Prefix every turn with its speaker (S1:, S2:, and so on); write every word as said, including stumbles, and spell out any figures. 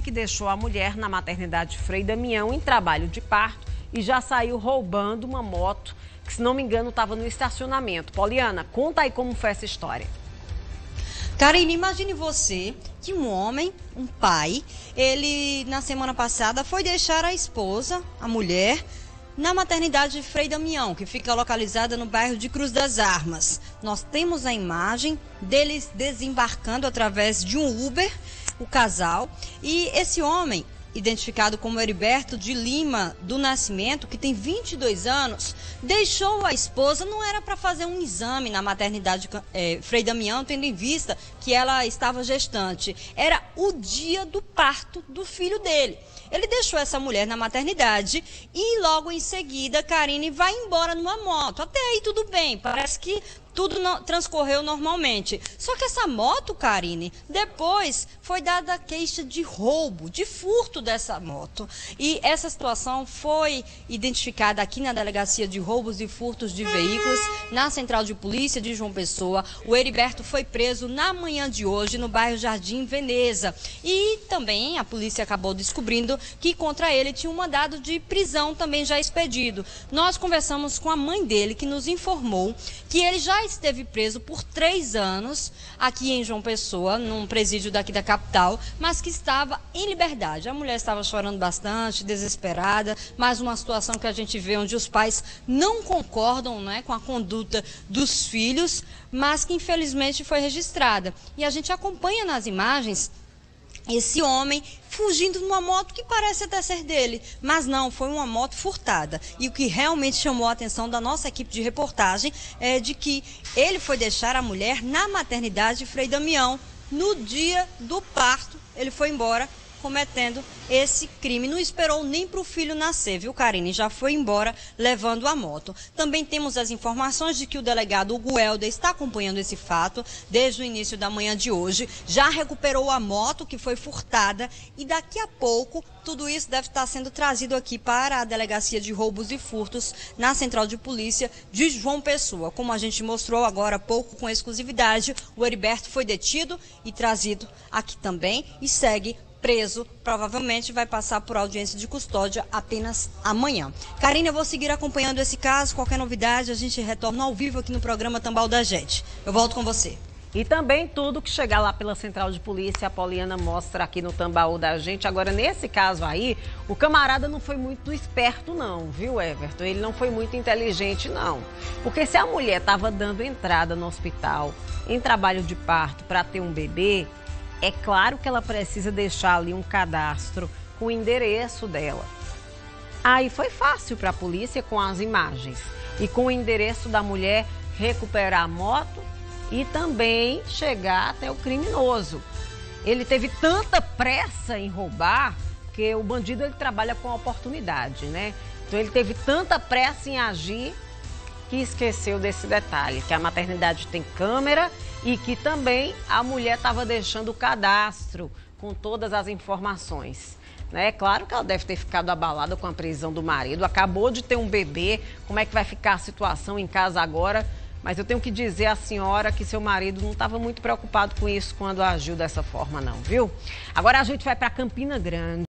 S1: que deixou a mulher na maternidade Frei Damião em trabalho de parto e já saiu roubando uma moto que, se não me engano, estava no estacionamento. Poliana, conta aí como foi essa história.
S2: Karine, imagine você que um homem, um pai, ele na semana passada foi deixar a esposa, a mulher, na maternidade Frei Damião, que fica localizada no bairro de Cruz das Armas. Nós temos a imagem deles desembarcando através de um Uber, o casal, e esse homem, identificado como Heriberto de Lima do Nascimento, que tem vinte e dois anos, deixou a esposa, não era para fazer um exame na maternidade é, Frei Damião, tendo em vista que ela estava gestante. Era o dia do parto do filho dele. Ele deixou essa mulher na maternidade e logo em seguida, Karine vai embora numa moto. Até aí tudo bem, parece que tudo no, transcorreu normalmente. Só que essa moto, Karine, depois foi dada a queixa de roubo, de furto dessa moto. E essa situação foi identificada aqui na Delegacia de Roubos e Furtos de Veículos, na Central de Polícia de João Pessoa. O Heriberto foi preso na manhã de hoje no bairro Jardim Veneza. E também a polícia acabou descobrindo que contra ele tinha um mandado de prisão também já expedido. Nós conversamos com a mãe dele, que nos informou que ele já esteve preso por três anos aqui em João Pessoa, num presídio daqui da capital, mas que estava em liberdade. A mulher estava chorando bastante, desesperada, mas uma situação que a gente vê onde os pais não concordam, né, com a conduta dos filhos, mas que infelizmente foi registrada. E a gente acompanha nas imagens esse homem fugindo numa moto que parece até ser dele, mas não, foi uma moto furtada. E o que realmente chamou a atenção da nossa equipe de reportagem é de que ele foi deixar a mulher na maternidade Frei Damião. No dia do parto, ele foi embora cometendo esse crime. Não esperou nem para o filho nascer, viu, Karine? Já foi embora levando a moto. Também temos as informações de que o delegado Hugo Helder está acompanhando esse fato desde o início da manhã de hoje. Já recuperou a moto que foi furtada e daqui a pouco tudo isso deve estar sendo trazido aqui para a Delegacia de Roubos e Furtos na Central de Polícia de João Pessoa. Como a gente mostrou agora há pouco com exclusividade, o Heriberto foi detido e trazido aqui também e segue preso, provavelmente vai passar por audiência de custódia apenas amanhã. Karine, eu vou seguir acompanhando esse caso, qualquer novidade a gente retorna ao vivo aqui no programa Tambal da Gente. Eu volto com você.
S1: E também tudo que chegar lá pela Central de Polícia, a Poliana mostra aqui no Tambaú da Gente. Agora, nesse caso aí, o camarada não foi muito esperto não, viu, Everton? Ele não foi muito inteligente não. Porque se a mulher estava dando entrada no hospital em trabalho de parto para ter um bebê, é claro que ela precisa deixar ali um cadastro com o endereço dela. Aí foi fácil para a polícia com as imagens e com o endereço da mulher recuperar a moto e também chegar até o criminoso. Ele teve tanta pressa em roubar, porque o bandido ele trabalha com oportunidade, né? Então ele teve tanta pressa em agir que esqueceu desse detalhe, que a maternidade tem câmera e que também a mulher estava deixando o cadastro com todas as informações. É claro que ela deve ter ficado abalada com a prisão do marido, acabou de ter um bebê, como é que vai ficar a situação em casa agora? Mas eu tenho que dizer à senhora que seu marido não estava muito preocupado com isso quando agiu dessa forma não, viu? Agora a gente vai para Campina Grande.